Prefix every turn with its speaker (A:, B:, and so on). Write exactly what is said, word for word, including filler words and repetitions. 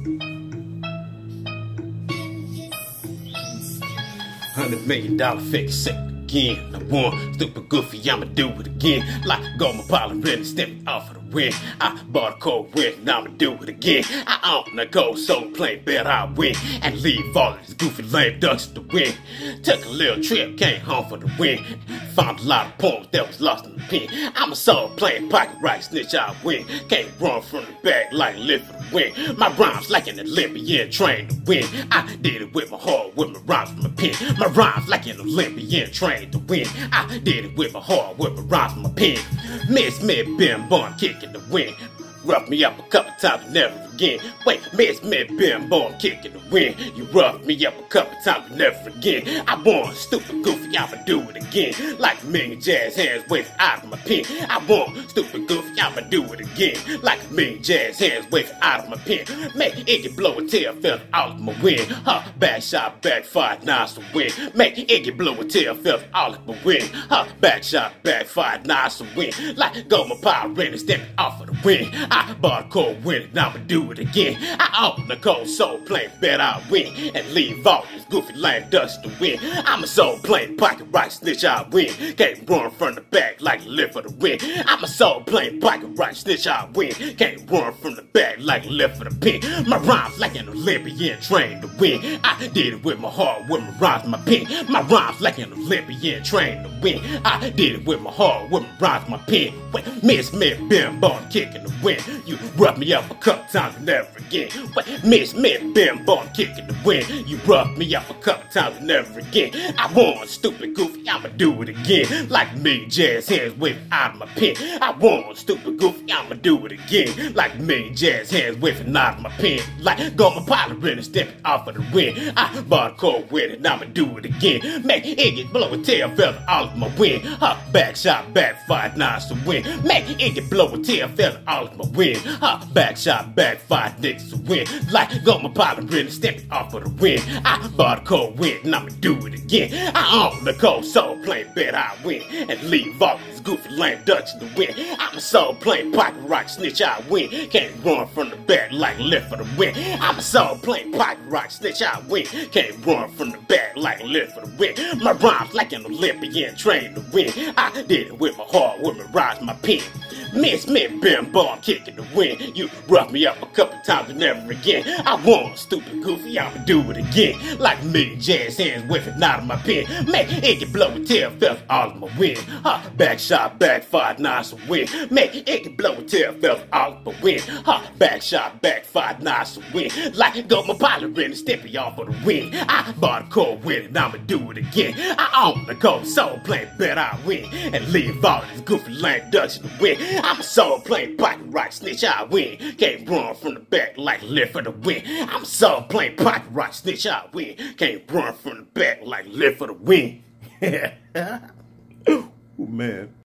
A: Hundred million dollar fake sick again. I won, stupid goofy, I'ma do it again. Like gold, my pilot ready, step off of the wind. I bought a cold wind, and I'ma do it again. I own the gold, so plain bet I win. And leave all of these goofy lame ducks to win. Took a little trip, came home for the win. Found a lot of poems that was lost in the pen. I'm a soul playing pocket right, snitch, I win. Can't run from the bag like live for the win. My rhymes like an Olympian trained to win. I did it with my heart, with my rhymes, with my pen. My rhymes like an Olympian trained to win. I did it with my heart, with my rhymes, with my pen. Miss me, been born kicking the wind. Rough me up a couple times, never again. Wait, Miss me, been born kicking the wind. You roughed me up a couple times, never again. I won, stupid goofy, I'ma do it again. Like a million jazz hands waving out of my pen. I won, stupid goofy, I'ma do it again. Like a million jazz hands waving out of my pen. Make it get blow a tail feather out of my wind. Huh, back shot, backfired, nice to win. Make it get blow a tail feather out of my wind. Huh, back shot, backfired, nice to win. Like go my power ready, stepping off of the wind. I bought a cold win and I'ma do it again. I own the cold soul playing bet I win. And leave all these goofy lame ducks to win. I'm a soul playing pocket right, snitch, I win. Can't run from the back like live for the win. I'm a soul playing pocket right, snitch, I win. Can't run from the back like live for the pen. My rhymes like an Olympian trained to win. I did it with my heart, with my rhymes, my pen. My rhymes like an Olympian trained to win. I did it with my heart, with my rhymes, my pen. Wait, Miss me, been born kicking the wind. You roughed me up a couple times, never again. Wait, Miss me, been born kicking the wind. You roughed me up a couple times, never again. I won, stupid goofy, I'ma do it again. Like me, jazz hands waving out of my pen. I won, stupid goofy, I'ma do it again. Like me, jazz hands waving out of my pen. Like go my pilot ready, stepping off of the wind. I bought a cold wind and I'ma do it again. Make it get blow a tail feather all of my wind. Huh, back shot, backfired, nice to win. Make it get blow a tail feather all of my wind. Huh, back shot, backfired, niggas to win. Like go my pilot ready, stepping off of the wind. I bought a cold wind and I'ma do it again. I own the cold soul playing bet I win. And leave all these goofy lame ducks to win. I'm a soul playing pocket rock, snitch, I win. Can't run from the back like live for the win. I'm a soul playing pocket rock, snitch, I win. Can't run from the back like live for the win. My rhymes like an Olympian trained to win. I did it with my heart, with my rhymes, my pen. Miss me, been born kicking the wind. You roughed me up a couple times and never again. I won, stupid goofy, I'ma do it again. Like me, jazz hands waving out of my pen. Make it get blow a tail feather all of my wind. Huh, back shot, backfired, nice to win. Make it get blow a tail feather all of my wind. Huh, back shot, backfired, nice to win. Like go my pilot ready, stepping off of the wind. I bought a cold wind and I'ma do it again. I own the cold soul playing bet I win. And leave all these goofy lame ducks to win. I'm a soul playing pocket right, snitch, I win. Can't run from the back like live for the win. I'm a soul playing pocket right, snitch, I win. Can't run from the back like live for the win. Oh man.